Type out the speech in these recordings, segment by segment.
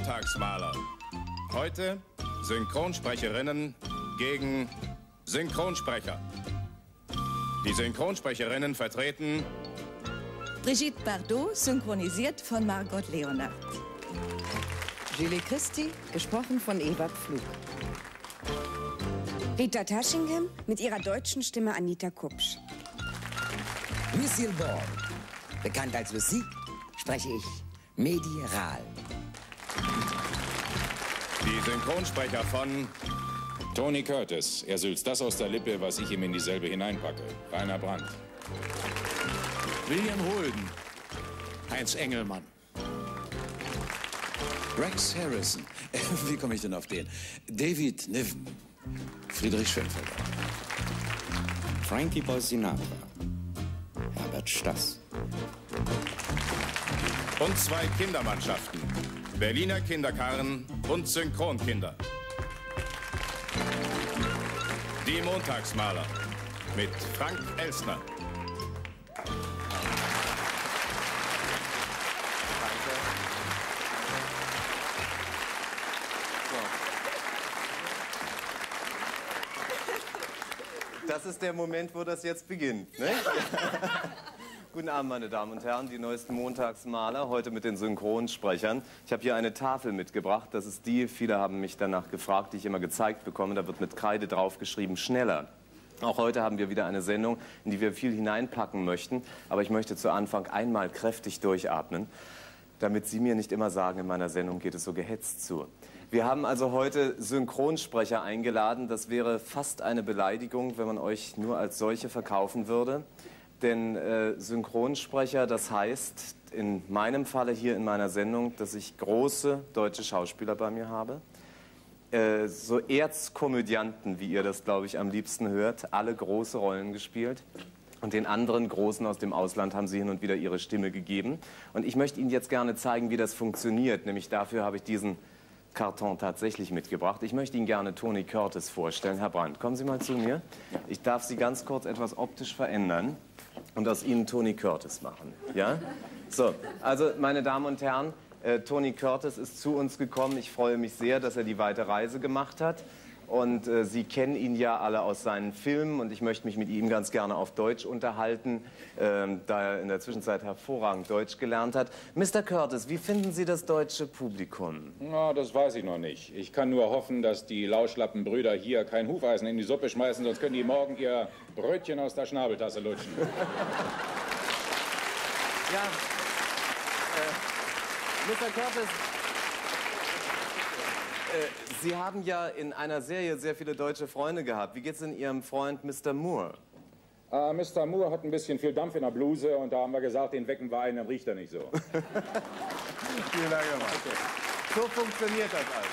Montagsmaler. Heute Synchronsprecherinnen gegen Synchronsprecher. Die Synchronsprecherinnen vertreten Brigitte Bardot, synchronisiert von Margot Leonard. Julie Christie, gesprochen von Eva Pflug. Rita Taschingham mit ihrer deutschen Stimme Anita Kupsch. Lucille Ball, bekannt als Lucie, spreche ich Mediral. die Synchronsprecher von Tony Curtis. Er sülzt das aus der Lippe, was ich ihm in dieselbe hineinpacke. Rainer Brandt. William Holden. Heinz Engelmann. Rex Harrison. Wie komme ich denn auf den? David Niven. Friedrich Schönfelder. Frankie Boy Sinatra. Herbert Stass. Und zwei Kindermannschaften. Berliner Kinderkarren und Synchronkinder. Die Montagsmaler mit Frank Elstner. Das ist der Moment, wo das jetzt beginnt, ne? Guten Abend, meine Damen und Herren, die neuesten Montagsmaler, heute mit den Synchronsprechern. Ich habe hier eine Tafel mitgebracht, das ist die, viele haben mich danach gefragt, die ich immer gezeigt bekomme, da wird mit Kreide drauf geschrieben, schneller. Auch heute haben wir wieder eine Sendung, in die wir viel hineinpacken möchten, aber ich möchte zu Anfang einmal kräftig durchatmen, damit Sie mir nicht immer sagen, in meiner Sendung geht es so gehetzt zu. Wir haben also heute Synchronsprecher eingeladen. Das wäre fast eine Beleidigung, wenn man euch nur als solche verkaufen würde. Denn Synchronsprecher, das heißt in meinem Falle hier in meiner Sendung, dass ich große deutsche Schauspieler bei mir habe. So Erzkomödianten, wie ihr das, glaube ich, am liebsten hört. Alle große Rollen gespielt. Und den anderen Großen aus dem Ausland haben sie hin und wieder ihre Stimme gegeben. Und ich möchte Ihnen jetzt gerne zeigen, wie das funktioniert. Nämlich dafür habe ich diesen Karton tatsächlich mitgebracht. Ich möchte Ihnen gerne Tony Curtis vorstellen. Herr Brandt, kommen Sie mal zu mir. Ich darf Sie ganz kurz etwas optisch verändern und aus Ihnen Tony Curtis machen. Ja? So, also meine Damen und Herren, Tony Curtis ist zu uns gekommen. Ich freue mich sehr, dass er die weite Reise gemacht hat. Und Sie kennen ihn ja alle aus seinen Filmen und ich möchte mich mit ihm ganz gerne auf Deutsch unterhalten, da er in der Zwischenzeit hervorragend Deutsch gelernt hat. Mr. Curtis, wie finden Sie das deutsche Publikum? Na, das weiß ich noch nicht. Ich kann nur hoffen, dass die Lauschlappenbrüder hier kein Hufeisen in die Suppe schmeißen, sonst können die morgen ihr Brötchen aus der Schnabeltasse lutschen. Ja, Mr. Curtis, Sie haben ja in einer Serie sehr viele deutsche Freunde gehabt. Wie geht's denn Ihrem Freund Mr. Moore? Mr. Moore hat ein bisschen viel Dampf in der Bluse und da haben wir gesagt, den wecken wir ein, dann riecht er nicht so. Vielen Dank, Herr Mann. So funktioniert das also.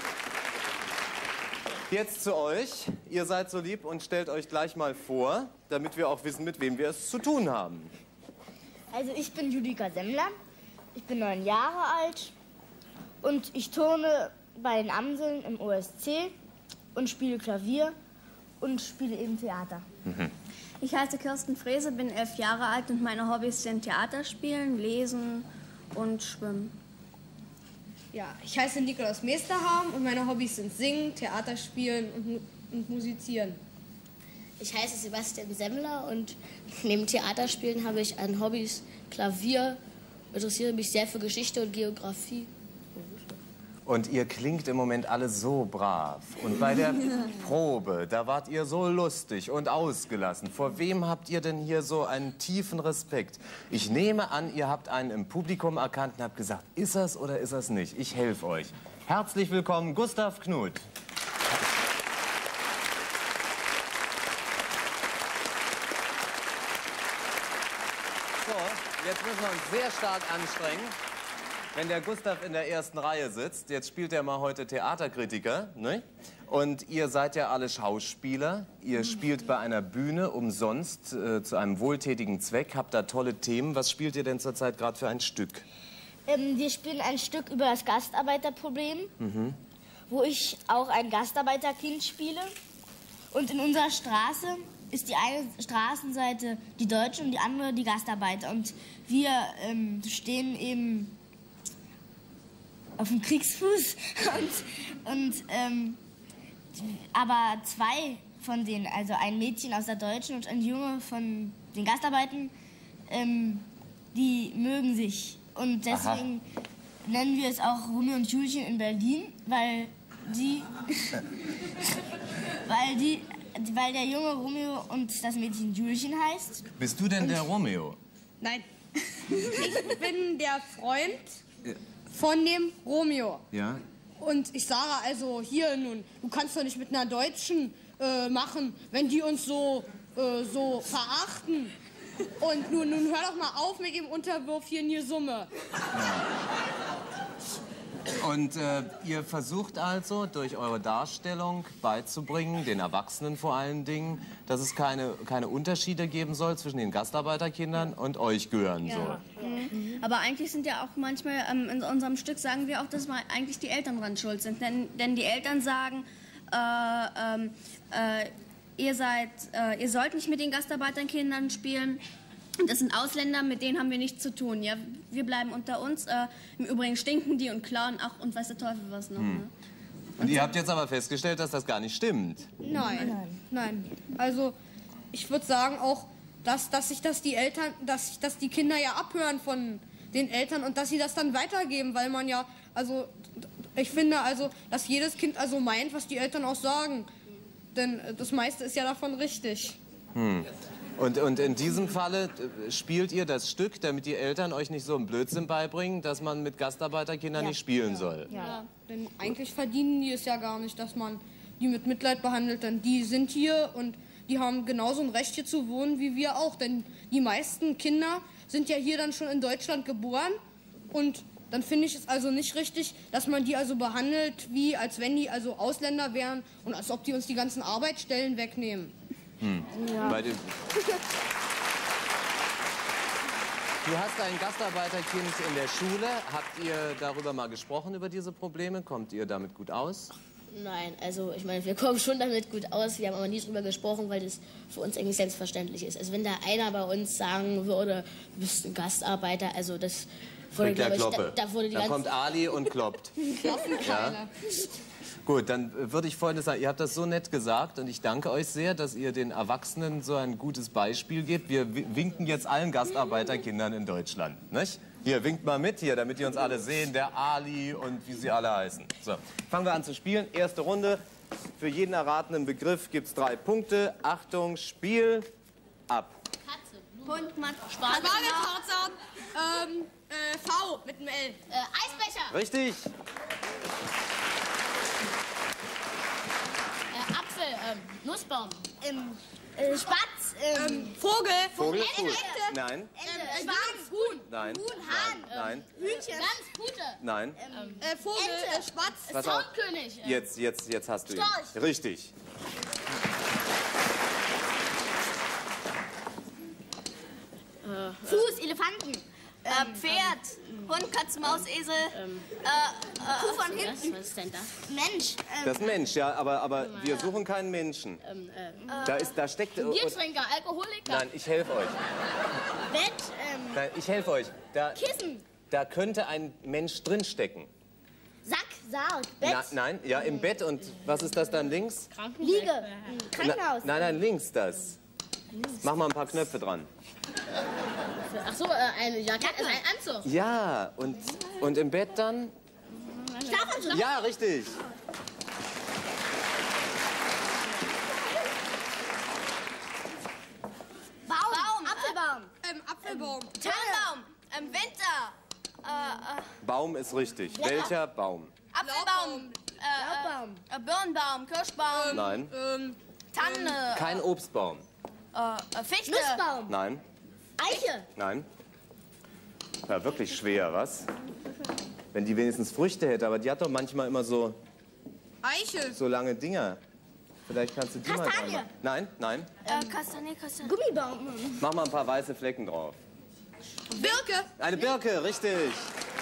Jetzt zu euch. Ihr seid so lieb und stellt euch gleich mal vor, damit wir auch wissen, mit wem wir es zu tun haben. Also ich bin Judika Semmler, ich bin 9 Jahre alt und ich turne bei den Amseln im OSC und spiele Klavier und spiele eben Theater. Ich heiße Kirsten Frese, bin 11 Jahre alt und meine Hobbys sind Theaterspielen, Lesen und Schwimmen. Ja, ich heiße Nikolaus Meesterharm und meine Hobbys sind Singen, Theaterspielen und Musizieren. Ich heiße Sebastian Semmler und neben Theaterspielen habe ich an Hobbys Klavier, interessiere mich sehr für Geschichte und Geografie. Und ihr klingt im Moment alle so brav. Und bei der Probe, da wart ihr so lustig und ausgelassen. Vor wem habt ihr denn hier so einen tiefen Respekt? Ich nehme an, ihr habt einen im Publikum erkannt und habt gesagt, ist er's oder ist er's nicht? Ich helfe euch. Herzlich willkommen, Gustav Knuth. So, jetzt müssen wir uns sehr stark anstrengen. Wenn der Gustav in der ersten Reihe sitzt, jetzt spielt er mal heute Theaterkritiker, ne? Und ihr seid ja alle Schauspieler, ihr spielt bei einer Bühne umsonst zu einem wohltätigen Zweck, habt da tolle Themen. Was spielt ihr denn zurzeit gerade für ein Stück? Wir spielen ein Stück über das Gastarbeiterproblem, wo ich auch ein Gastarbeiterkind spiele. Und in unserer Straße ist die eine Straßenseite die Deutschen und die andere die Gastarbeiter. Und wir stehen eben auf dem Kriegsfuß. Aber zwei von denen, also ein Mädchen aus der Deutschen und ein Junge von den Gastarbeitern, die mögen sich. Und deswegen nennen wir es auch Romeo und Julchen in Berlin, weil der Junge Romeo und das Mädchen Julchen heißt. Bist du denn der Romeo? Nein. Ich bin der Freund von dem Romeo. Ja. Und ich sage also hier nun, du kannst doch nicht mit einer Deutschen machen, wenn die uns so verachten. Und nun hör doch mal auf mit dem Unterwurf hier in die Summe. Und ihr versucht also durch eure Darstellung beizubringen, den Erwachsenen vor allen Dingen, dass es keine Unterschiede geben soll zwischen den Gastarbeiterkindern und euch gehören soll. Mhm. Aber eigentlich sind ja auch manchmal, in unserem Stück sagen wir auch, dass mal eigentlich die Eltern dran schuld sind. Denn die Eltern sagen, ihr sollt nicht mit den Gastarbeiterkindern spielen. Das sind Ausländer, mit denen haben wir nichts zu tun. Ja, wir bleiben unter uns. Im Übrigen stinken die und klauen, ach, und weiß der Teufel was noch. Ne? Und ihr habt jetzt aber festgestellt, dass das gar nicht stimmt. Nein. Also ich würde sagen auch, dass die Kinder ja abhören von den Eltern und dass sie das dann weitergeben, weil man ja, also ich finde also, dass jedes Kind also meint, was die Eltern auch sagen. Denn das meiste ist ja davon richtig. Und in diesem Falle spielt ihr das Stück, damit die Eltern euch nicht so einen Blödsinn beibringen, dass man mit Gastarbeiterkindern nicht spielen soll. Ja, denn eigentlich verdienen die es ja gar nicht, dass man die mit Mitleid behandelt. Denn die sind hier und die haben genauso ein Recht hier zu wohnen wie wir auch. Denn die meisten Kinder sind ja hier dann schon in Deutschland geboren. Und dann finde ich es also nicht richtig, dass man die also behandelt, wie als wenn die also Ausländer wären und als ob die uns die ganzen Arbeitsstellen wegnehmen. Ja. Du hast ein Gastarbeiterkind in der Schule. Habt ihr darüber mal gesprochen, über diese Probleme? Kommt ihr damit gut aus? Nein, also ich meine, wir kommen schon damit gut aus. Wir haben aber nie drüber gesprochen, weil das für uns eigentlich selbstverständlich ist. Also wenn da einer bei uns sagen würde, du bist ein Gastarbeiter, also das wurde, glaube ich, da kommt Ali und kloppt. Ja. Gut, dann würde ich Folgendes sagen. Ihr habt das so nett gesagt und ich danke euch sehr, dass ihr den Erwachsenen so ein gutes Beispiel gebt. Wir winken jetzt allen Gastarbeiterkindern in Deutschland, nicht? Hier, winkt mal mit hier, damit die uns alle sehen. Der Ali und wie sie alle heißen. So, fangen wir an zu spielen. Erste Runde. Für jeden erratenen Begriff gibt es 3 Punkte. Achtung, Spiel, ab. Katze, Hund, Mathe, Spargeltarzan, V mit dem L. Eisbecher. Richtig. Apfel, Nussbaum. Spatz. Vogel. Vogel ist gut. Nein. Schwanz. Huhn. Nein. Huhn, Hahn. Nein. Hühnchen. Gans, Pute. Nein. Vogel. Ente. Spatz. Pass auf. Zaunkönig. Jetzt hast du ihn. Storch. Richtig. Fuß, Elefanten. Pferd, Hund, Katze, Maus, Esel, Kuh von hinten. Was ist denn das? Mensch. Das Mensch, ja, aber wir suchen keinen Menschen. Da steckt... Biertrinker, Alkoholiker. Nein, ich helfe euch. Bett, Nein, ich helfe euch. Kissen. Da könnte ein Mensch drinstecken. Sack, Sarg, Bett. Nein, ja, im Bett. Und was ist das dann links? Liege. Krankenhaus. Nein, links das. Mach mal ein paar Knöpfe dran. Ach so, eine Jacke, also ein Anzug. Ja, und im Bett dann? Schlafanzug. Ja, richtig. Baum, Apfelbaum, Apfelbaum. Tannenbaum, Winter, Baum ist richtig. Welcher Baum? Apfelbaum, Birnbaum, Kirschbaum, Nein. Tanne, Kein Obstbaum. Fichte, Nussbaum. Nein. Eiche. Nein. Ja, wirklich schwer, was? Wenn die wenigstens Früchte hätte, aber die hat doch manchmal immer so Eiche. so lange Dinger. Vielleicht kannst du die mal Kastanie. dran machen. Nein. Kastanie, Gummibaum. Mach mal ein paar weiße Flecken drauf. Birke. Eine Birke, richtig.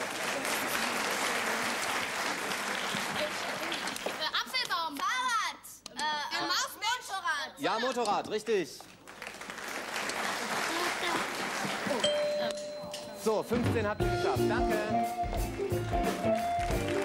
Apfelbaum. Fahrrad, Maus, Motorrad, Ja, Motorrad, richtig. So, 15 habt ihr geschafft. Danke.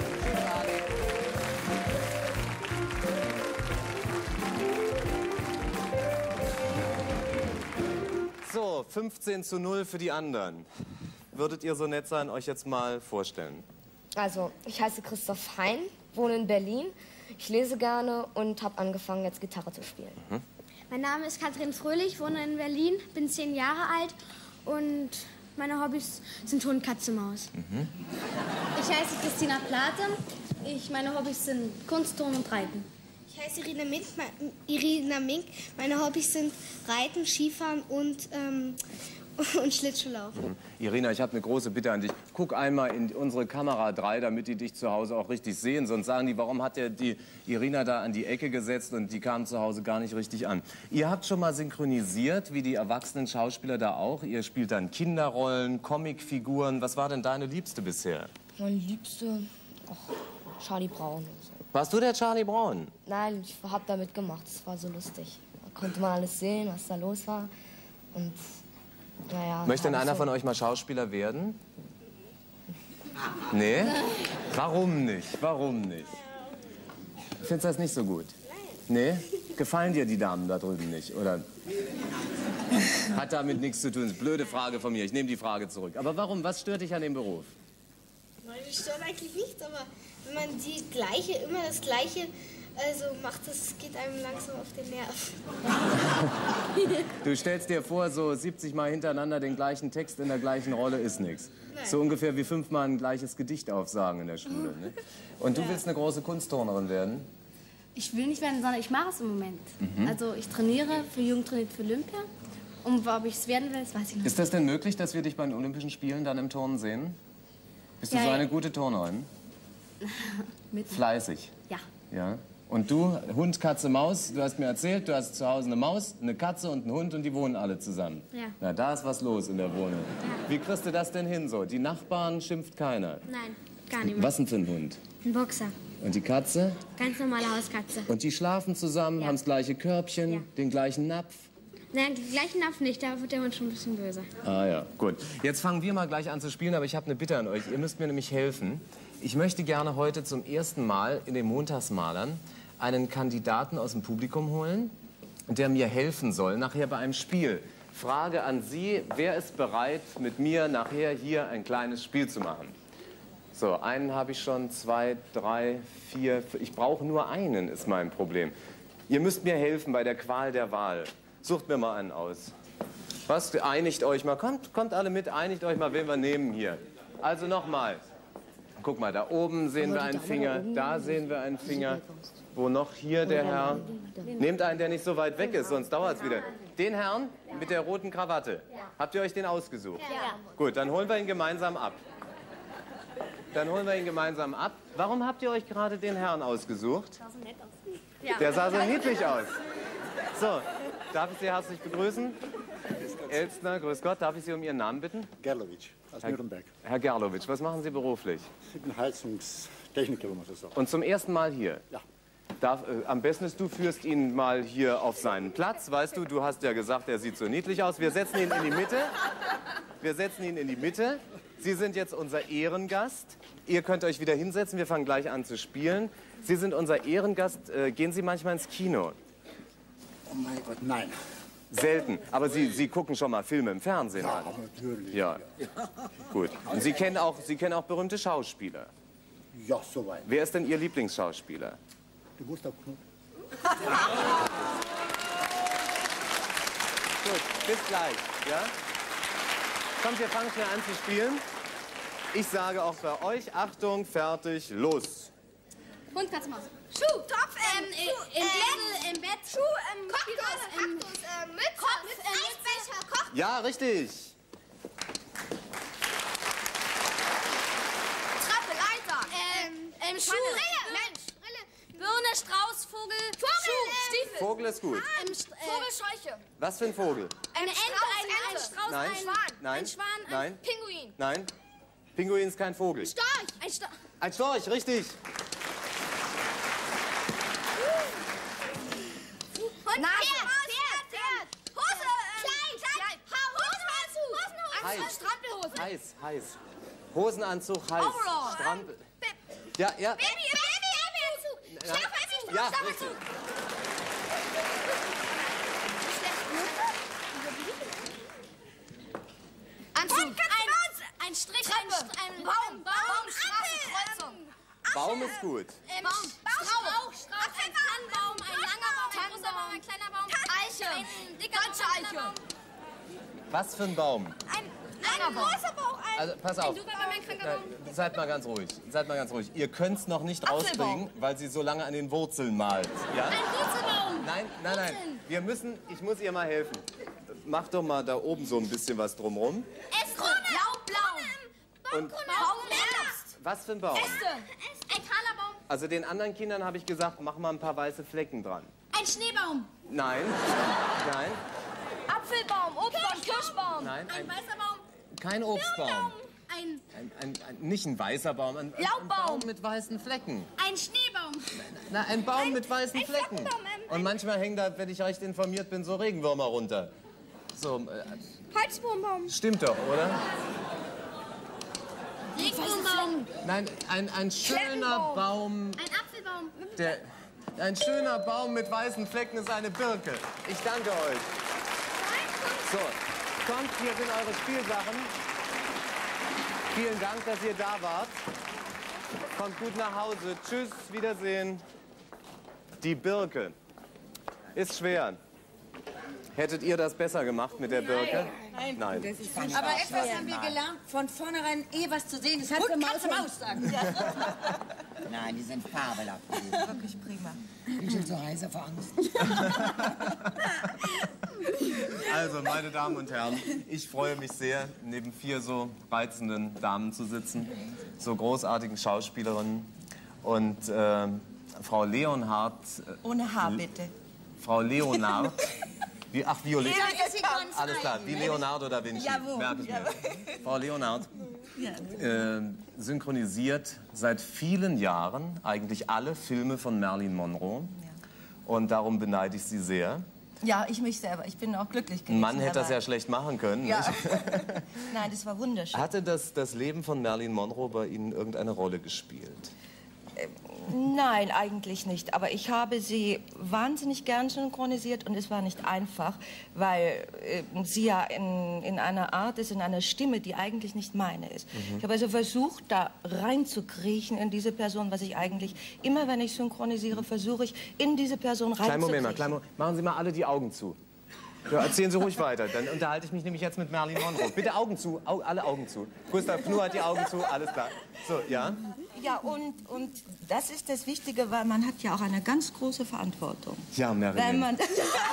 15:0 für die anderen. Würdet ihr so nett sein, euch jetzt mal vorstellen? Also, ich heiße Christoph Hein, wohne in Berlin. Ich lese gerne und habe angefangen, jetzt Gitarre zu spielen. Mhm. Mein Name ist Katrin Fröhlich, wohne in Berlin, bin 10 Jahre alt und meine Hobbys sind Hund, Katze, Maus. Mhm. Ich heiße Christina Plate. Meine Hobbys sind Kunst, Turnen und Reiten. Ich heiße Irina Mink. Meine Hobbys sind Reiten, Skifahren und Schlittschuhlaufen. Mhm. Irina, ich habe eine große Bitte an dich. Guck einmal in unsere Kamera 3, damit die dich zu Hause auch richtig sehen. Sonst sagen die, warum hat der die Irina da an die Ecke gesetzt und die kam zu Hause gar nicht richtig an. Ihr habt schon mal synchronisiert, wie die erwachsenen Schauspieler da auch. Ihr spielt dann Kinderrollen, Comicfiguren. Was war denn deine Liebste bisher? Meine Liebste? Charlie Brown. Warst du der Charlie Brown? Nein, ich habe da mitgemacht. Das war so lustig. Da konnte man alles sehen, was da los war. Und naja. Möchte denn einer von euch mal Schauspieler werden? Nee? Warum nicht? Warum nicht? Findest du das nicht so gut? Nee? Gefallen dir die Damen da drüben nicht, oder? Hat damit nichts zu tun. Das ist eine blöde Frage von mir. Ich nehme die Frage zurück. Aber warum? Was stört dich an dem Beruf? Mich stört eigentlich nichts, aber wenn man immer das Gleiche macht, das geht einem langsam auf den Nerv. Du stellst dir vor, so 70 Mal hintereinander den gleichen Text in der gleichen Rolle ist nichts. So ungefähr wie 5 Mal ein gleiches Gedicht aufsagen in der Schule. Ne? Und du willst eine große Kunstturnerin werden? Ich will nicht werden, sondern ich mache es im Moment. Mhm. Also ich trainiere für Jugend trainiert für Olympia. Und ob ich es werden will, das weiß ich noch nicht. Ist das denn möglich, dass wir dich bei den Olympischen Spielen dann im Turnen sehen? Bist du so eine gute Turnerin? Fleißig? Ja. Ja. Und du, Hund, Katze, Maus, du hast mir erzählt, du hast zu Hause eine Maus, eine Katze und einen Hund und die wohnen alle zusammen. Ja. Na, da ist was los in der Wohnung. Ja. Wie kriegst du das denn hin so? Die Nachbarn schimpft keiner? Nein, gar nicht mehr. Was denn für ein Hund? Ein Boxer. Und die Katze? Ganz normale Hauskatze. Und die schlafen zusammen, Ja. haben das gleiche Körbchen, Ja. den gleichen Napf? Nein, den gleichen Napf nicht, da wird der Hund schon ein bisschen böse. Ah ja, gut. Jetzt fangen wir mal gleich an zu spielen, aber ich habe eine Bitte an euch. Ihr müsst mir nämlich helfen. Ich möchte gerne heute zum ersten Mal in den Montagsmalern einen Kandidaten aus dem Publikum holen, der mir helfen soll nachher bei einem Spiel. Frage an Sie, wer ist bereit, mit mir nachher hier ein kleines Spiel zu machen? So, einen habe ich schon, 2, 3, 4. Ich brauche nur einen, ist mein Problem. Ihr müsst mir helfen bei der Qual der Wahl. Sucht mir mal einen aus. Was? Einigt euch mal. Kommt alle mit, einigt euch mal, wen wir nehmen hier. Also nochmal. Guck mal, da oben sehen wir einen Finger, da sehen wir einen Finger. Wo noch? Hier der Herr. Nehmt einen, der nicht so weit weg ist, sonst dauert es wieder. Den Herrn mit der roten Krawatte. Habt ihr euch den ausgesucht? Ja. Gut, dann holen wir ihn gemeinsam ab. Warum habt ihr euch gerade den Herrn ausgesucht? Der sah so niedlich aus. So, darf ich Sie herzlich begrüßen? Elstner, grüß Gott. Darf ich Sie um Ihren Namen bitten? Gerlowitsch aus Nürnberg. Herr Gerlowitsch, was machen Sie beruflich? Ich bin Heizungstechniker, wenn man so sagt. Und zum ersten Mal hier? Ja. Am besten ist, du führst ihn mal hier auf seinen Platz. Weißt du, du hast ja gesagt, er sieht so niedlich aus. Wir setzen ihn in die Mitte. Sie sind jetzt unser Ehrengast. Ihr könnt euch wieder hinsetzen. Wir fangen gleich an zu spielen. Sie sind unser Ehrengast. Gehen Sie manchmal ins Kino? Oh mein Gott, nein. Selten. Aber Sie gucken schon mal Filme im Fernsehen an? Natürlich. Ja. Gut. Und Sie kennen auch berühmte Schauspieler? Ja, soweit. Wer ist denn Ihr Lieblingsschauspieler? Der Gustav Knupp. Gut, bis gleich. Ja? Kommt, wir fangen schnell an zu spielen. Ich sage auch bei euch, Achtung, fertig, los. Hund, Katze, Maus. Schuh, Topf, Im Bett. Schuh, Kaktus, Mütze, Kopf, Eisbecher, Koch. Ja, richtig. Treppe, Leiter. Schuh. Mensch. Birne, Strauß, Vogel, Schuh, Stiefel. Vogel ist gut. Vogelscheuche. Was für ein Vogel? Eine Ente, ein Strauß, Nein. ein Schwan. Nein. Ein Schwan, Nein. ein Pinguin. Nein. Pinguin ist kein Vogel. Storch. Ein Storch. Ein Storch, richtig. Pferd. Hose. Kleid. Hosenanzug. Strampelhose. Heiß. Hosenanzug, heiß. Overall. Strampel. Ja. Babyanzug. Nein. Schlafanzug. Ja, Schlafanzug. richtig. Ein Strich, ein Baum, Straßenkreuzung. Baum ist gut. Strauch, ein Tannenbaum, ein langer Baum, ein großer Baum, ein kleiner Baum, Eiche, ein dicker Baum, ein kleiner Baum. Was für ein Baum? Ein großer Baum, Also, pass auf. ein kranker Baum. Seid mal ganz ruhig. Seid mal ganz ruhig. Ihr könnt es noch nicht rausbringen, weil sie so lange an den Wurzeln malt. Ja? Ein Wurzelbaum. Nein. Ich muss ihr mal helfen. Mach doch mal da oben so ein bisschen was drumrum. Blau. Und was für ein Baum? Äste. Ein kahler Baum. Also den anderen Kindern habe ich gesagt, mach mal ein paar weiße Flecken dran. Ein Schneebaum. Nein. Apfelbaum, Obstbaum, Kirschbaum. Nein, ein weißer Baum. Kein Obstbaum. Ein Nicht ein weißer Baum, ein Baum mit weißen Flecken. Ein Schneebaum. Na, ein Baum mit weißen Flecken. Und manchmal hängen da, wenn ich recht informiert bin, so Regenwürmer runter. So, Holzwurmbaum. stimmt doch, oder? Regenwurmbaum. Nein, ein schöner Baum. Ein Apfelbaum. Ein schöner Baum mit weißen Flecken ist eine Birke. Ich danke euch. So, kommt, hier sind eure Spielsachen. Vielen Dank, dass ihr da wart. Kommt gut nach Hause. Tschüss, Wiedersehen. Die Birke. Ist schwer. Hättet ihr das besser gemacht mit der Birke? Nein. Nein. Aber etwas haben wir gelernt, von vornherein was zu sehen. Das hat der Maus sagen. Nein, die sind fabelhaft. Wirklich prima. Bin schon so heiser vor Angst. Also, meine Damen und Herren, ich freue mich sehr, neben 4 so reizenden Damen zu sitzen, so großartigen Schauspielerinnen. Und Frau Leonhardt... Ohne Haar, bitte. Frau Leonhardt... Violett. Ja, ist sie ganz Alles klar, wie Leonardo da Vinci. Jawohl. Merke ich mir. Frau Leonhardt synchronisiert seit vielen Jahren eigentlich alle Filme von Marilyn Monroe. Ja. Und darum beneide ich Sie sehr. Ja, ich mich selber. Ich bin auch glücklich gewesen. Ein Mann hätte das ja schlecht machen können. Ja. Nicht? Nein, das war wunderschön. Hatte das Leben von Marilyn Monroe bei Ihnen irgendeine Rolle gespielt? Nein, eigentlich nicht. Aber ich habe sie wahnsinnig gern synchronisiert und es war nicht einfach, weil sie ja in einer Art ist, in einer Stimme, die eigentlich nicht meine ist. Ich habe also versucht, da reinzukriechen in diese Person, was ich eigentlich immer, wenn ich synchronisiere, versuche ich, in diese Person reinzukriechen. Kleinen Moment. Machen Sie mal alle die Augen zu. Ja, erzählen Sie ruhig weiter, dann unterhalte ich mich nämlich jetzt mit Marilyn Monroe. Bitte Augen zu, alle Augen zu. Gustav Knuh hat die Augen zu, alles klar. So, ja? Ja, und das ist das Wichtige, weil man hat ja auch eine ganz große Verantwortung. Ja, Marilyn. Wenn man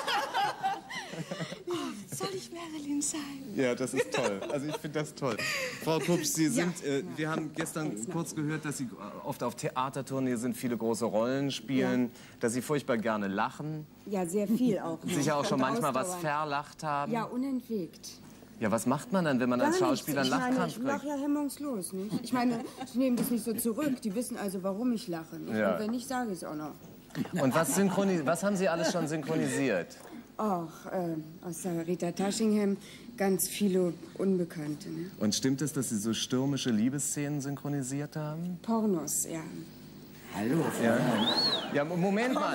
soll ich Marilyn sein? Ja, das ist toll. Also ich finde das toll. Frau Kupsch, Sie sind, wir haben gestern kurz gehört, dass Sie oft auf Theatertournee sind, viele große Rollen spielen, dass Sie furchtbar gerne lachen. Ja, sehr viel auch. Sicher auch schon manchmal was verlacht haben. Ja, unentwegt. Ja, was macht man dann, wenn man als Schauspieler einen Lachkrampf Ich lache ja hemmungslos, nicht? Ich meine, ich nehme das nicht so zurück. Die wissen also, warum ich lache. Nicht? Ja. Und wenn nicht, sage ich es auch noch. Und was haben Sie alles schon synchronisiert? Auch aus der Rita Taschingham ganz viele Unbekannte. Ne? Und stimmt es, dass Sie so stürmische Liebesszenen synchronisiert haben? Pornos, ja. Hallo. Ja, Moment mal.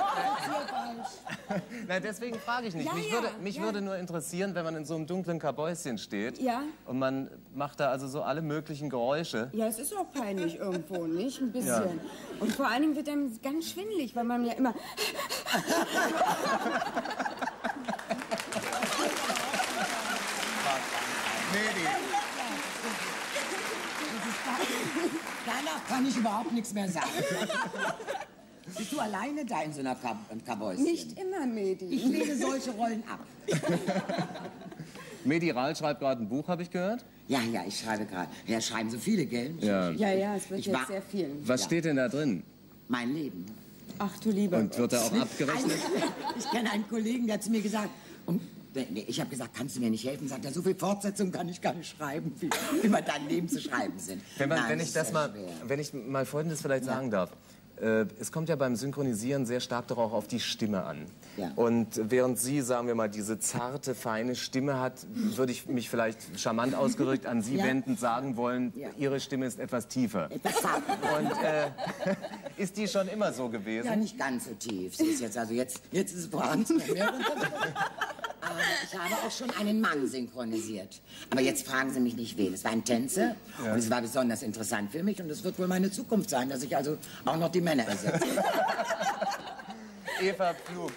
Na, deswegen frage ich nicht. Ja, mich würde nur interessieren, wenn man in so einem dunklen Kabäuschen steht und man macht da also so alle möglichen Geräusche. Ja, es ist auch peinlich irgendwo, nicht? Ein bisschen. Ja. Und vor allen Dingen wird einem ganz schwindelig, weil man ja immer... Danach kann ich überhaupt nichts mehr sagen. Bist du alleine da in so einer Kabäuschen? Nicht immer, Medi. Ich lehne solche Rollen ab. Medi Rahl schreibt gerade ein Buch, habe ich gehört? Ja, ich schreibe gerade. Ja, schreiben so viele, gell? Ja, es wird jetzt sehr viel. Was steht denn da drin? Mein Leben. Ach du lieber Und wird da auch abgerechnet? Ich kenne einen Kollegen, der hat zu mir gesagt, ich habe gesagt, kannst du mir nicht helfen? Sagt er, so viel Fortsetzung kann ich gar nicht schreiben, wie man dein Leben zu schreiben sind. Wenn ich mal Folgendes vielleicht sagen darf. Es kommt ja beim Synchronisieren sehr stark darauf auf die Stimme an. Ja. Und während Sie, sagen wir mal, diese zarte, feine Stimme hat, würde ich mich vielleicht charmant ausgerückt an Sie wendend sagen wollen, Ihre Stimme ist etwas tiefer. Etwas zarter. Und ist die schon immer so gewesen? Ja, nicht ganz so tief. Sie ist jetzt ist es vorhanden. ich habe auch schon einen Mann synchronisiert. Aber jetzt fragen Sie mich nicht, wen. Es war ein Tänzer und es war besonders interessant für mich und es wird wohl meine Zukunft sein, dass ich also auch noch die Männer ersetze. Eva Pflug.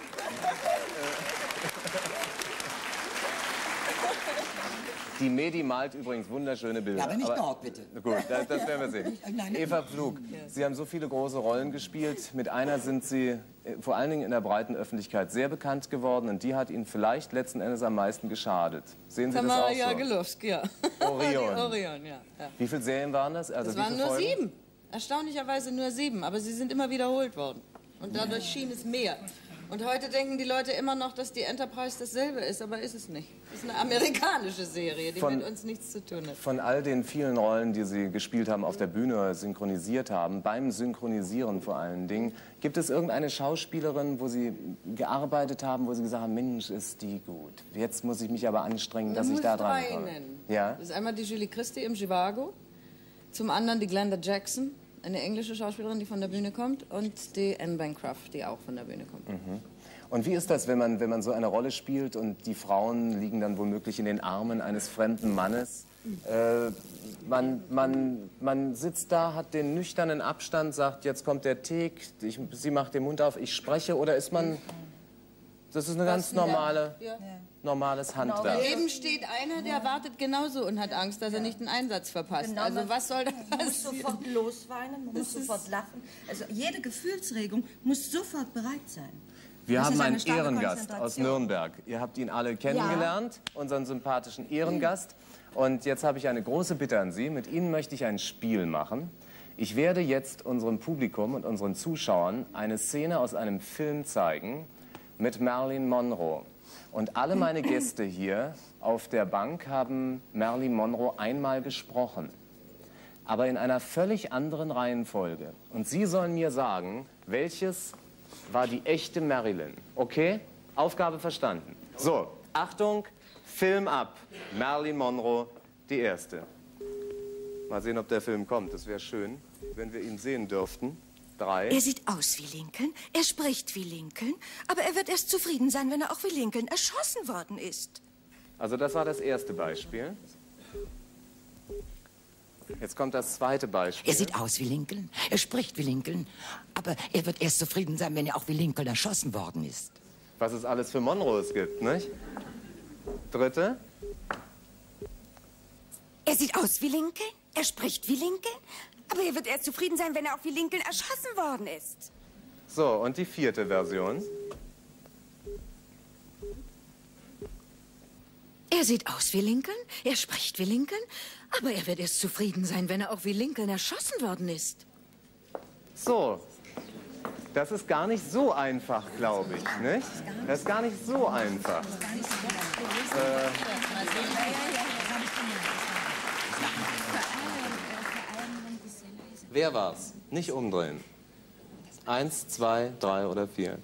Die Medi malt übrigens wunderschöne Bilder. Ja, aber nicht dort, bitte. Gut, das werden wir sehen. Nein. Eva Pflug, Sie haben so viele große Rollen gespielt. Mit einer sind Sie vor allen Dingen in der breiten Öffentlichkeit sehr bekannt geworden und die hat Ihnen vielleicht letzten Endes am meisten geschadet. Sehen Sie das auch so? Jagelowski, ja. Orion. Die Orion, ja. Wie viele Serien waren das? Also das waren nur 7. Erstaunlicherweise nur 7, aber sie sind immer wiederholt worden. Und dadurch schien es mehr. Und heute denken die Leute immer noch, dass die Enterprise dasselbe ist, aber ist es nicht. Es ist eine amerikanische Serie, die mit uns nichts zu tun hat. Von all den vielen Rollen, die Sie gespielt haben, auf der Bühne synchronisiert haben, beim Synchronisieren vor allen Dingen, gibt es irgendeine Schauspielerin, wo Sie gearbeitet haben, wo Sie gesagt haben, Mensch, ist die gut. Jetzt muss ich mich aber anstrengen, dass ich da dran komme. Ja? Das ist einmal die Julie Christie im Zhivago, zum anderen die Glenda Jackson, eine englische Schauspielerin, die von der Bühne kommt, und die Anne Bancroft, die auch von der Bühne kommt. Mhm. Und wie ist das, wenn man so eine Rolle spielt und die Frauen liegen dann womöglich in den Armen eines fremden Mannes? Man sitzt da, hat den nüchternen Abstand, sagt, jetzt kommt der Take, sie macht den Mund auf, ich spreche, oder ist man... Das ist eine ganz normale... Ja. Normales Handwerk. Daneben steht einer, der wartet genauso und hat Angst, dass er nicht einen Einsatz verpasst. Genau, also was soll das? Man muss sofort losweinen, man muss sofort lachen. Also jede Gefühlsregung muss sofort bereit sein. Wir haben einen Ehrengast aus Nürnberg. Ihr habt ihn alle kennengelernt, unseren sympathischen Ehrengast. Und jetzt habe ich eine große Bitte an Sie. Mit Ihnen möchte ich ein Spiel machen. Ich werde jetzt unserem Publikum und unseren Zuschauern eine Szene aus einem Film zeigen mit Marilyn Monroe. Und alle meine Gäste hier auf der Bank haben Marilyn Monroe einmal gesprochen. Aber in einer völlig anderen Reihenfolge. Und Sie sollen mir sagen, welches war die echte Marilyn. Okay? Aufgabe verstanden. So, Achtung, Film ab. Marilyn Monroe, die erste. Mal sehen, ob der Film kommt. Das wäre schön, wenn wir ihn sehen dürften. 3. Er sieht aus wie Lincoln, er spricht wie Lincoln, aber er wird erst zufrieden sein, wenn er auch wie Lincoln erschossen worden ist. Also das war das erste Beispiel. Jetzt kommt das zweite Beispiel. Er sieht aus wie Lincoln, er spricht wie Lincoln, aber er wird erst zufrieden sein, wenn er auch wie Lincoln erschossen worden ist. Was es alles für Monroes gibt, nicht? 3. Er sieht aus wie Lincoln, er spricht wie Lincoln, aber er wird erst zufrieden sein, wenn er auch wie Lincoln erschossen worden ist. So, und die 4. Version. Er sieht aus wie Lincoln, er spricht wie Lincoln, aber er wird erst zufrieden sein, wenn er auch wie Lincoln erschossen worden ist. So, das ist gar nicht so einfach, glaube ich, nicht? Das ist gar nicht so einfach. Wer war's? Nicht umdrehen. 1, 2, 3 oder 4.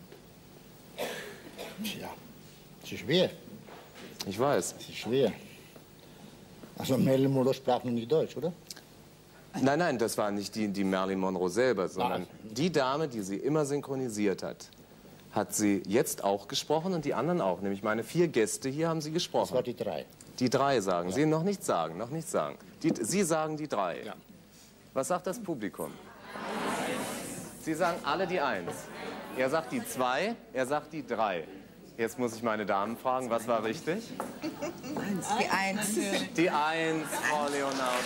Tja, es ist schwer. Ich weiß. Es ist schwer. Also Marilyn Monroe sprach noch nicht Deutsch, oder? Nein, nein, das war nicht die Marilyn Monroe selber, sondern die Dame, die sie immer synchronisiert hat sie jetzt auch gesprochen und die anderen auch. Nämlich meine 4 Gäste hier haben sie gesprochen. Das war die 3. Die 3 sagen. Sie noch nicht sagen, noch nicht sagen. Sie sagen die 3. Ja. Was sagt das Publikum? Sie sagen alle die 1. Er sagt die 2, er sagt die 3. Jetzt muss ich meine Damen fragen, was war richtig? Die 1. Die 1, Frau Leonard.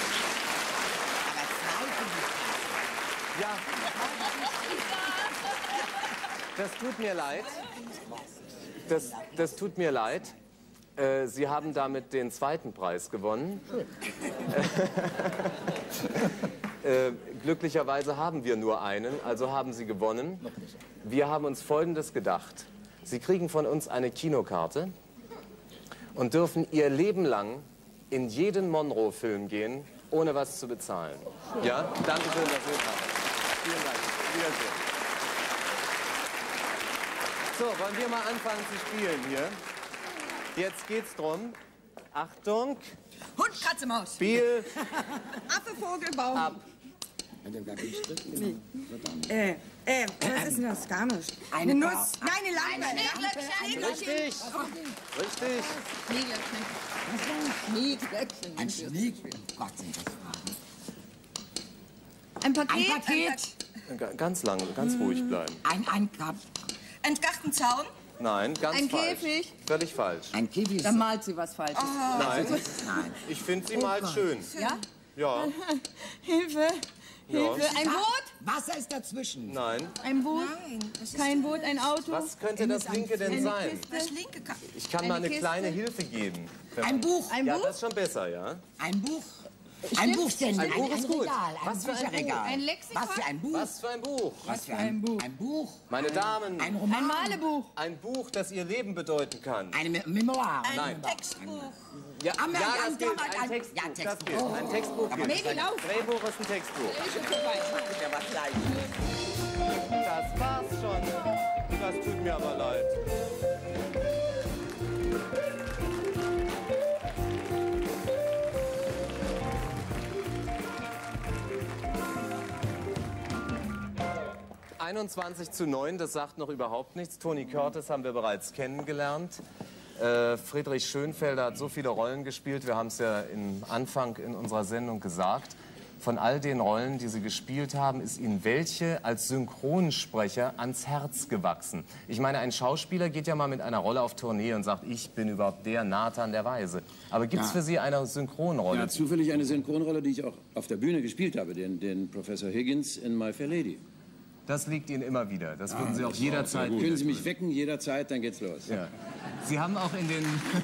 Ja. Das tut mir leid. Das tut mir leid. Sie haben damit den 2. Preis gewonnen. Glücklicherweise haben wir nur einen, also haben Sie gewonnen. Wir haben uns Folgendes gedacht. Sie kriegen von uns eine Kinokarte und dürfen Ihr Leben lang in jeden Monroe-Film gehen, ohne was zu bezahlen. Ja? Danke schön, dass Sie mitmachen. Vielen Dank. Wiedersehen. So, wollen wir mal anfangen zu spielen hier? Jetzt geht's drum. Achtung. Hund, Katze, Maus. Spiel. Affe, Vogel, Baum. Ab. Was ist denn das? Gar nicht. Eine Nuss. Kau- Nein, eine Lampe. Richtig. Richtig. Schneeglöckchen. Ein Schneeglöckchen. Gott, sind das Fragen. Ein Paket? Ein Paket. Ganz lang, ganz ruhig bleiben. Ein Kap. Ein Gartenzaun? Nein, ganz Ein falsch. Käfig? Völlig falsch. Ein Käfig. Da malt sie was Falsches. Nein, Nein. ich finde, sie malt schön. Ja? Ja. Hilfe. Ja. Hilfe. Ein Boot? Wasser ist dazwischen. Nein. Ein Boot? Kein Boot, ein Auto? Was könnte das linke denn sein? Das linke kann. Ich kann mal eine Kiste? kleine Hilfe geben. Ein Buch. Ein Ja, Buch? das ist schon besser, ja. Ein Buch. Ein Buchständer. Ein Buch ist gut. Regal. Was für ein Bücherregal. Ein Lexikon? Was für ein Buch. Was für ein Buch? Was für ein Buch. Ein Buch. Meine Damen, Ein Roman. Ein Malebuch? ein Buch, das ihr Leben bedeuten kann. Eine Memoir. Nein. Textbuch. Ja, Ah, ja, ja, das gilt. ja, Ein Textbuch. ja, Das Textbuch. gilt. Ein Textbuch gilt. Mädel, lauf. Drehbuch ist ein Textbuch. Der war gleich. Das war's schon. Das tut mir aber leid. (21:9), das sagt noch überhaupt nichts. Tony Curtis haben wir bereits kennengelernt. Friedrich Schönfelder hat so viele Rollen gespielt, wir haben es ja im Anfang in unserer Sendung gesagt. Von all den Rollen, die Sie gespielt haben, ist Ihnen welche als Synchronsprecher ans Herz gewachsen? Ich meine, ein Schauspieler geht ja mal mit einer Rolle auf Tournee und sagt, ich bin überhaupt der Nathan der Weise. Aber gibt es für Sie eine Synchronrolle? Ja, zufällig eine Synchronrolle, die ich auch auf der Bühne gespielt habe, den Professor Higgins in My Fair Lady. Das liegt Ihnen immer wieder. Das würden Sie auch jederzeit. Können Sie mich wecken, jederzeit, dann geht's los. Ja. Sie haben auch in den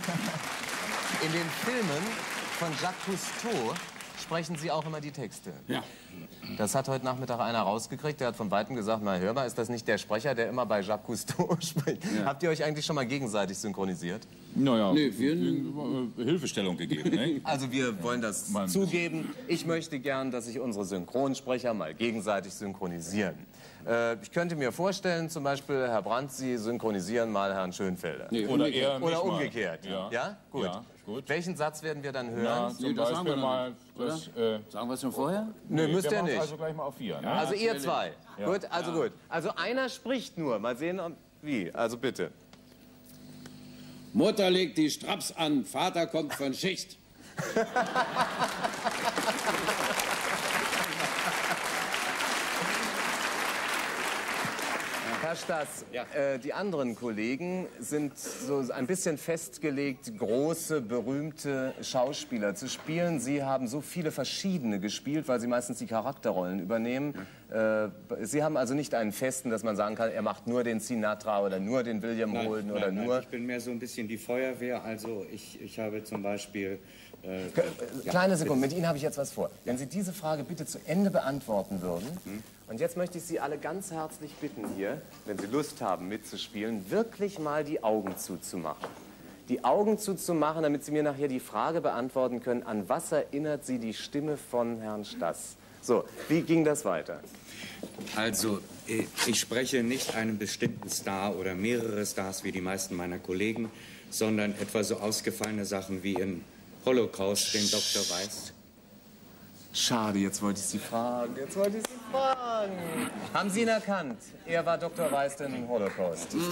Filmen von Jacques Cousteau sprechen Sie auch immer die Texte. Ja. Das hat heute Nachmittag einer rausgekriegt. Der hat von Weitem gesagt, mal hör mal, ist das nicht der Sprecher, der immer bei Jacques Cousteau spricht? Ja. Habt ihr euch eigentlich schon mal gegenseitig synchronisiert? Naja, Nee, wir Hilfestellung gegeben. Ne? Also wir wollen das zugeben. Ich möchte gern, dass sich unsere Synchronsprecher mal gegenseitig synchronisieren. Ich könnte mir vorstellen, zum Beispiel, Herr Brandt, Sie synchronisieren mal Herrn Schönfelder. Nee, Oder eher Oder mich umgekehrt. Mal. Ja? Gut. Ja, gut. Welchen Satz werden wir dann Na, hören? zum das haben wir Beispiel noch mal... nicht, Das, Sagen wir es schon vorher? Nö, müsst wir ihr machen's nicht. Also gleich mal auf 4. Ne? Also ihr zwei. Ja. Gut, also gut. Also einer spricht nur. Mal sehen, wie. Also bitte. Mutter legt die Straps an, Vater kommt von Schicht. Herr Stass, die anderen Kollegen sind so ein bisschen festgelegt, große, berühmte Schauspieler zu spielen. Sie haben so viele verschiedene gespielt, weil Sie meistens die Charakterrollen übernehmen. Sie haben also nicht einen festen, dass man sagen kann, er macht nur den Sinatra oder nur den William Holden oder nein, nur... ich bin mehr so ein bisschen die Feuerwehr. Also ich habe zum Beispiel... Kleine Sekunde, mit Ihnen habe ich jetzt was vor. Wenn Sie diese Frage bitte zu Ende beantworten würden. Und jetzt möchte ich Sie alle ganz herzlich bitten hier, wenn Sie Lust haben mitzuspielen, wirklich mal die Augen zuzumachen. Die Augen zuzumachen, damit Sie mir nachher die Frage beantworten können, an was erinnert Sie die Stimme von Herrn Stass? So, wie ging das weiter? Also, ich spreche nicht einen bestimmten Star oder mehrere Stars wie die meisten meiner Kollegen, sondern etwa so ausgefallene Sachen wie in Holocaust, den Dr. Weiß. Schade, jetzt wollte ich Sie fragen. Haben Sie ihn erkannt? Er war Dr. Weiß im Holocaust. Da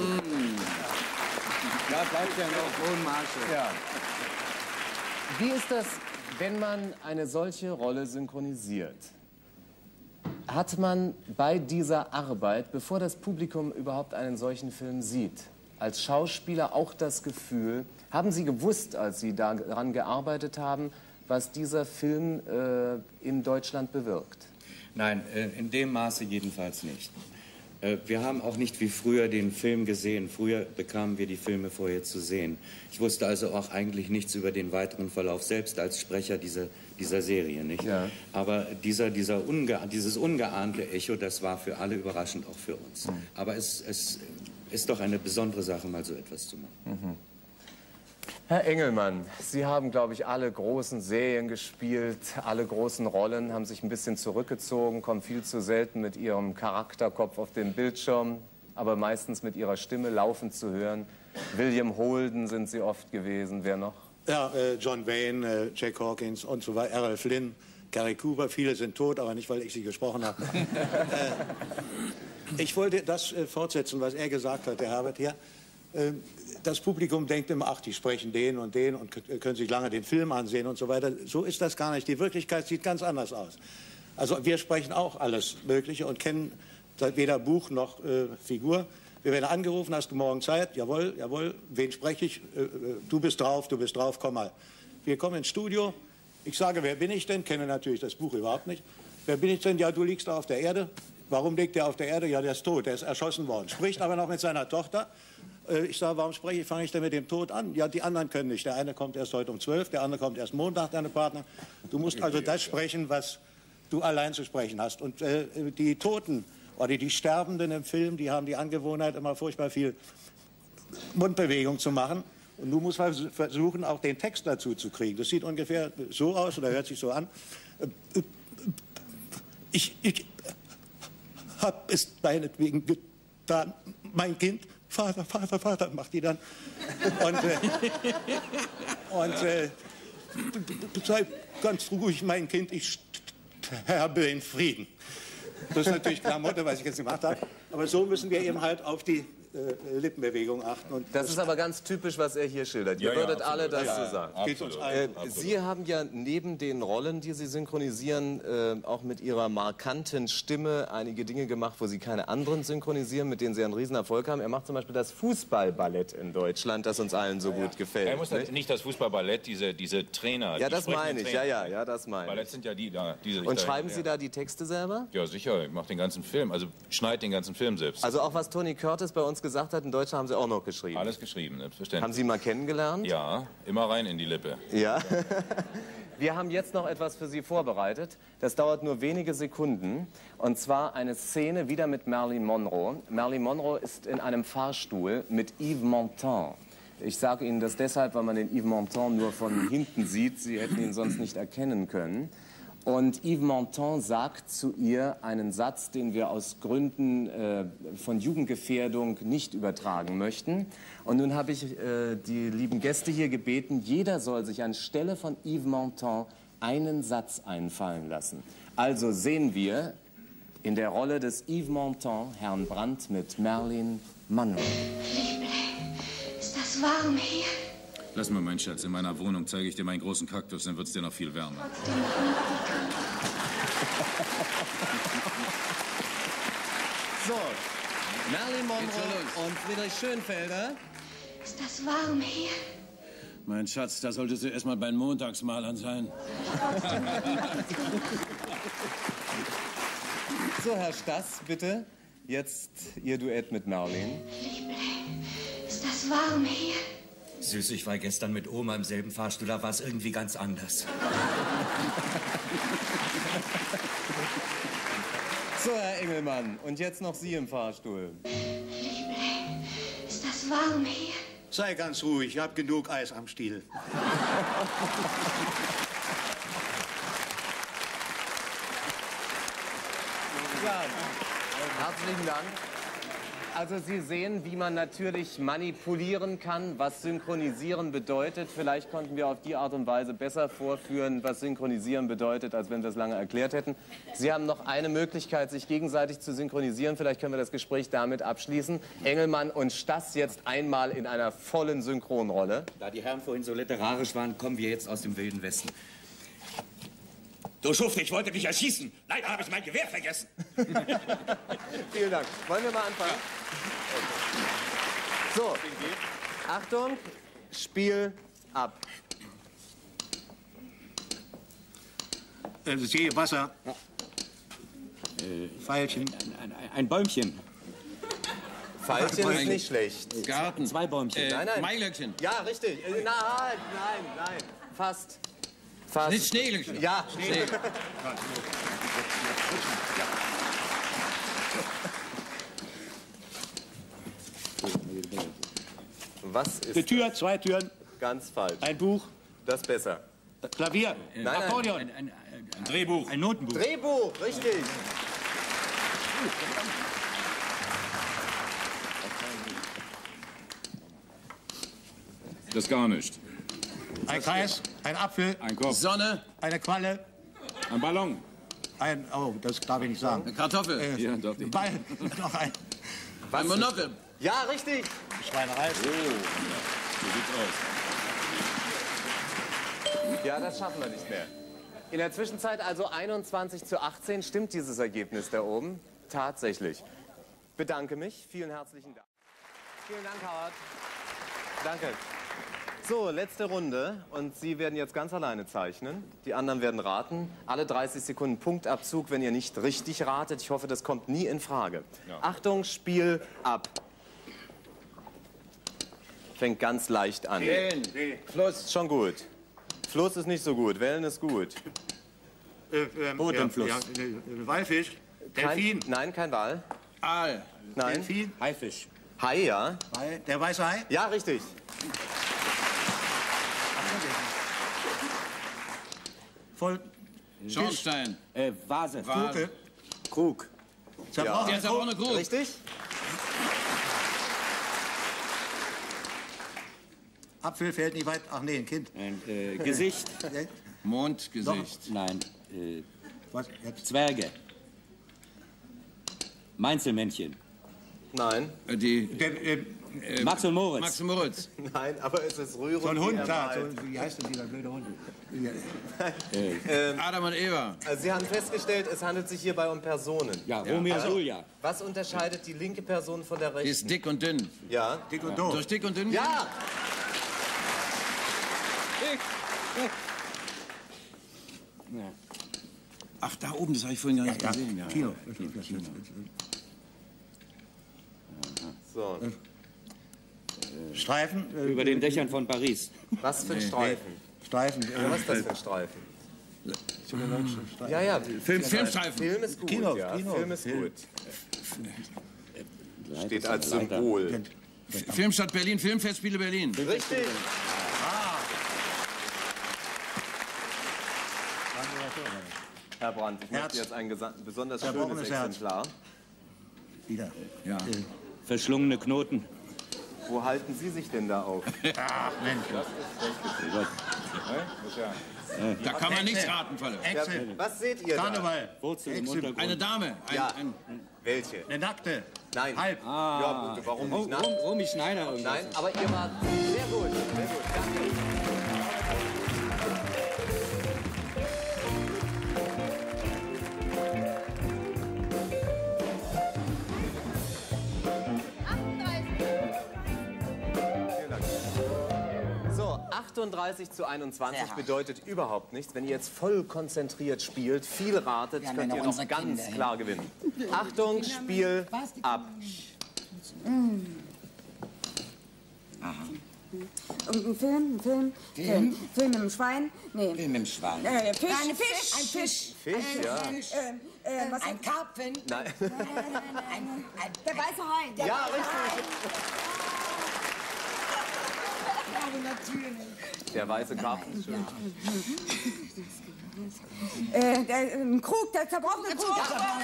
bleibt ja noch hohen Marsche. Ja. Wie ist das, wenn man eine solche Rolle synchronisiert? Hat man bei dieser Arbeit, bevor das Publikum überhaupt einen solchen Film sieht, als Schauspieler auch das Gefühl, haben Sie gewusst, als Sie daran gearbeitet haben, was dieser Film in Deutschland bewirkt? Nein, in dem Maße jedenfalls nicht. Wir haben auch nicht wie früher den Film gesehen. Früher bekamen wir die Filme vorher zu sehen. Ich wusste also auch eigentlich nichts über den weiteren Verlauf, selbst als Sprecher dieser Serie, nicht? Ja. Aber dieses ungeahnte Echo, das war für alle überraschend, auch für uns. Aber es ist doch eine besondere Sache, mal so etwas zu machen. Herr Engelmann, Sie haben, glaube ich, alle großen Serien gespielt, alle großen Rollen, haben sich ein bisschen zurückgezogen, kommen viel zu selten mit Ihrem Charakterkopf auf den Bildschirm, aber meistens mit Ihrer Stimme laufend zu hören. William Holden sind Sie oft gewesen, wer noch? Ja, John Wayne, Jack Hawkins und so weiter, Errol Flynn, Gary Cooper, viele sind tot, aber nicht, weil ich sie gesprochen habe. Ich wollte das fortsetzen, was er gesagt hat, der Herbert hier. Das Publikum denkt immer, ach, die sprechen den und können sich lange den Film ansehen und so weiter. So ist das gar nicht. Die Wirklichkeit sieht ganz anders aus. Also wir sprechen auch alles Mögliche und kennen weder Buch noch Figur. Wir werden angerufen, hast du morgen Zeit? Jawohl, jawohl. Wen spreche ich? Du bist drauf, komm mal. Wir kommen ins Studio. Ich sage, wer bin ich denn? Kenne natürlich das Buch überhaupt nicht. Wer bin ich denn? Ja, du liegst da auf der Erde. Warum liegt der auf der Erde? Ja, der ist tot, der ist erschossen worden. Spricht aber noch mit seiner Tochter. Ich sage, warum fange ich denn mit dem Tod an? Ja, die anderen können nicht. Der eine kommt erst heute um 12, der andere kommt erst Montag, deine Partner. Du musst also das sprechen, was du allein zu sprechen hast. Und die Toten oder die Sterbenden im Film, die haben die Angewohnheit, immer furchtbar viel Mundbewegung zu machen. Und du musst versuchen, auch den Text dazu zu kriegen. Das sieht ungefähr so aus oder hört sich so an. Ich habe es deinetwegen getan, mein Kind. Vater, Vater, Vater, macht die dann. Sei ganz ruhig, mein Kind, ich sterbe in Frieden. Das ist natürlich Klamotte, was ich jetzt gemacht habe. Aber so müssen wir eben halt auf die Lippenbewegung achten. Und das ist aber ganz typisch, was er hier schildert. Ihr würdet alle das so sagen. Sie haben ja neben den Rollen, die Sie synchronisieren, auch mit Ihrer markanten Stimme einige Dinge gemacht, wo Sie keine anderen synchronisieren, mit denen Sie einen Riesenerfolg haben. Er macht zum Beispiel das Fußballballett in Deutschland, das uns allen so gut gefällt. Er muss nicht das Fußballballett, diese Trainer. Ja, das meine ich. Ja, das meine ich. Ballett sind ja die da. Und schreiben Sie da die Texte selber? Ja, sicher. Ich mache den ganzen Film. Also schneide den ganzen Film selbst. Also auch was Tony Curtis bei uns gesagt hat, in Deutschland haben Sie auch noch geschrieben. Alles geschrieben, selbstverständlich. Haben Sie mal kennengelernt? Ja, immer rein in die Lippe. Ja. Wir haben jetzt noch etwas für Sie vorbereitet. Das dauert nur wenige Sekunden. Und zwar eine Szene wieder mit Marilyn Monroe. Marilyn Monroe ist in einem Fahrstuhl mit Yves Montand. Ich sage Ihnen das deshalb, weil man den Yves Montand nur von hinten sieht. Sie hätten ihn sonst nicht erkennen können. Und Yves Montand sagt zu ihr einen Satz, den wir aus Gründen von Jugendgefährdung nicht übertragen möchten. Und nun habe ich die lieben Gäste hier gebeten, jeder soll sich anstelle von Yves Montand einen Satz einfallen lassen. Also sehen wir in der Rolle des Yves Montand Herrn Brandt mit Marilyn Monroe. Liebling, ist das warm hier? Lass mal, mein Schatz, in meiner Wohnung zeige ich dir meinen großen Kaktus, dann wird es dir noch viel wärmer. So, Marilyn Monroe und Friedrich Schönfelder. Ist das warm hier? Mein Schatz, da solltest du erst mal bei den Montagsmalern sein. So, Herr Stass, bitte. Jetzt Ihr Duett mit Marilyn. Liebling, ist das warm hier? Süß, ich war gestern mit Oma im selben Fahrstuhl, da war es irgendwie ganz anders. So, Herr Engelmann, und jetzt noch Sie im Fahrstuhl. Liebling, ist das warm hier? Sei ganz ruhig, ich habe genug Eis am Stiel. Ja, herzlichen Dank. Also Sie sehen, wie man natürlich manipulieren kann, was Synchronisieren bedeutet. Vielleicht konnten wir auf die Art und Weise besser vorführen, was Synchronisieren bedeutet, als wenn wir es lange erklärt hätten. Sie haben noch eine Möglichkeit, sich gegenseitig zu synchronisieren. Vielleicht können wir das Gespräch damit abschließen. Engelmann und Stass jetzt einmal in einer vollen Synchronrolle. Da die Herren vorhin so literarisch waren, kommen wir jetzt aus dem Wilden Westen. Du Schuft, ich wollte dich erschießen. Leider habe ich mein Gewehr vergessen. Vielen Dank. Wollen wir mal anfangen? So, Achtung, Spiel ab. See, Wasser. Veilchen. Ein Bäumchen. Veilchen ist nicht schlecht. Garten. 2 Bäumchen. Nein, nein. Mailöckchen. Ja, richtig. Nein. Fast. Nicht Schneelöckchen. Ja, Schnee. Was ist Eine Tür, 2 Türen. Ganz falsch. Ein Buch. Das ist besser. Klavier. Nein, Akkordeon. Ein Drehbuch. Ein Notenbuch. Drehbuch, richtig. Das gar nicht. Ein Kreis, ein Apfel, Ein Kopf. Sonne. eine Qualle, Ein Ballon. Oh, das darf ich nicht sagen. Eine Kartoffel. Ja, doch nicht. Ball, noch ein. Ein Monokel. Ja, richtig. Schweinerei. Oh, ja. So sieht's aus. Ja, das schaffen wir nicht mehr. In der Zwischenzeit also 21:18. Stimmt dieses Ergebnis da oben? Tatsächlich. Bedanke mich. Vielen herzlichen Dank. Vielen Dank, Howard. Danke. So, letzte Runde. Und Sie werden jetzt ganz alleine zeichnen. Die anderen werden raten. Alle 30 Sekunden Punktabzug, wenn ihr nicht richtig ratet. Ich hoffe, das kommt nie in Frage. Ja. Achtung, Spiel ab. Fängt ganz leicht an. Fluss. Schon gut. Fluss ist nicht so gut. Wellen ist gut. Boot im Fluss. Ja, Walfisch. Delfin. Nein, kein Wal. Aal. Nein. Delfin. Haifisch. Hai, ja. Der weiße Hai? Ja, richtig. Voll. Schornstein. Vase. Vase. Krug. Zerbrochene Der zerbrochene Krug. Richtig. Apfel fällt nicht weit. Ach nee, ein Kind. Gesicht. Mondgesicht. Nein. Was? Jetzt? Zwerge. Mainzelmännchen. Nein. Max und Moritz. Max und Moritz. Nein, aber es ist Rührung. So ein Hund, klar. Wie heißt denn dieser blöde Hund? Adam und Eva. Also Sie haben festgestellt, es handelt sich hierbei um Personen. Ja, Romeo und Julia. Was unterscheidet die linke Person von der rechten? Die ist dick und dünn. Ja. Dick und doof. Durch dick und dünn? Ja. Ach, da oben, das habe ich vorhin gar nicht gesehen. Ja. Kino. So. Streifen. Über den Dächern von Paris. Was für ein Streifen? Streifen. Was ist das für ein Streifen? Streifen. Ja. Filmstreifen. Film ist gut. Kino. Film ist gut. Steht als Symbol. Filmstadt Berlin, Filmfestspiele Berlin. Richtig. Herr Brandt, ich möchte jetzt ein besonders schönes Exemplar. Wieder. Ja. Verschlungene Knoten. Wo halten Sie sich denn da auf? Ach, Mensch. Da kann man nichts raten, Falle. Ja, was seht ihr Karneval. Eine Dame. Welche? Eine nackte. Nein. Halb. Ja, warum nicht nackt? Romy Schneider. Nein, aber ihr wart sehr gut. Sehr gut. Danke. So, 38:21 bedeutet überhaupt nichts. Wenn ihr jetzt voll konzentriert spielt, viel ratet, könnt ihr noch ganz klar gewinnen. Achtung, Spiel ab. Film mit dem Schwein? Nee. Film im Schwein. Fisch. Ein Fisch. Fisch, ja. Ein Karpfen. Nein. Der weiße Hai. Ja, richtig. Der weiße Karpfen ist schön. Ein Krug, der zerbrochene Krug.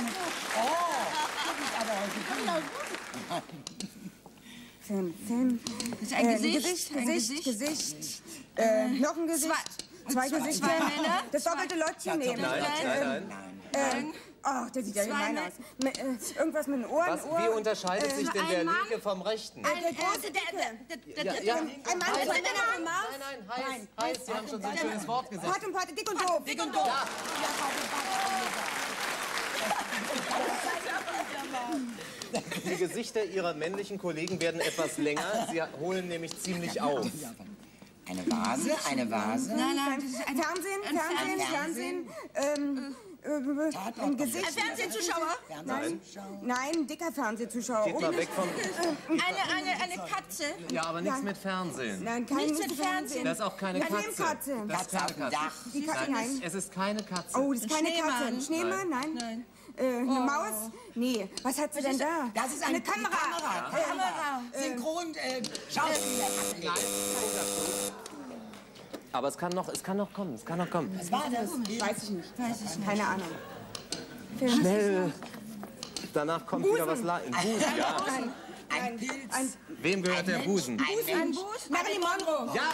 Film. Das ist ein Gesicht. Gesicht. Noch ein Gesicht. Zwei Gesichter. Zwei Männer. Das doppelte Lottchen nehmen. Nein. Ach, der sieht ja gemein aus. Irgendwas mit den Ohren. Wie unterscheidet sich denn der linke vom rechten? Der große Dicke. Ein Mann mit einer Maus. Nein, heiß. Sie haben schon so ein schönes Wort gesagt. Pat und Pate, dick und doof. Dick und doof. Die Gesichter ihrer männlichen Kollegen werden etwas länger. Sie holen nämlich ziemlich auf. Eine Vase? Nein, das ist ein Fernsehen. Ein Gesicht. Ein Fernsehzuschauer? Nein, ein dicker Fernsehzuschauer. Geht mal weg vom... Eine Katze? Ja, aber nichts mit Fernsehen. Nein, nichts mit Fernsehen. Das ist auch keine Katze. Katze. Das ist keine Katze. Nein, es ist keine Katze. Oh, das ist keine Katze. Ein Schneemann? Nein. Eine Maus? Nee. Was hat sie denn da? Das ist eine Kamera. Synchron, Schauspieler. Aber es kann noch kommen. Was war das? Weiß ich nicht. Keine Ahnung. Schnell. Danach kommt wieder was. Ein Busen, ja. Ein Pilz. Wem gehört der Busen? Ein Busen? Marilyn Monroe. Ja.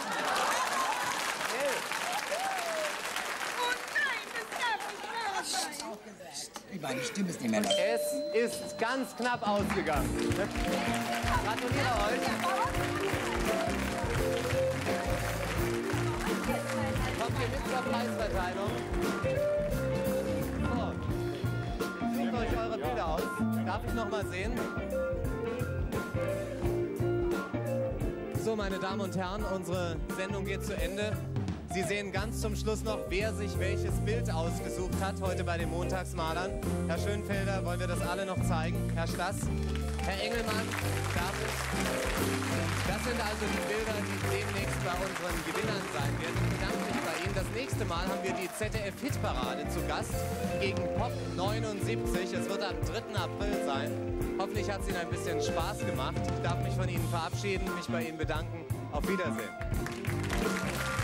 Meine Stimme ist nicht mehr laut. Es ist ganz knapp ausgegangen. Gratuliere euch. Kommt ihr mit zur Preisverteilung? So. Sucht euch eure Bilder aus. Darf ich noch mal sehen? So, meine Damen und Herren, unsere Sendung geht zu Ende. Sie sehen ganz zum Schluss noch, wer sich welches Bild ausgesucht hat, heute bei den Montagsmalern. Herr Schönfelder, wollen wir das alle noch zeigen? Herr Stass, Herr Engelmann, darf ich? Das sind also die Bilder, die demnächst bei unseren Gewinnern sein werden. Ich bedanke mich bei Ihnen. Das nächste Mal haben wir die ZDF-Hitparade zu Gast gegen Pop 79. Es wird am 3. April sein. Hoffentlich hat es Ihnen ein bisschen Spaß gemacht. Ich darf mich von Ihnen verabschieden, mich bei Ihnen bedanken. Auf Wiedersehen.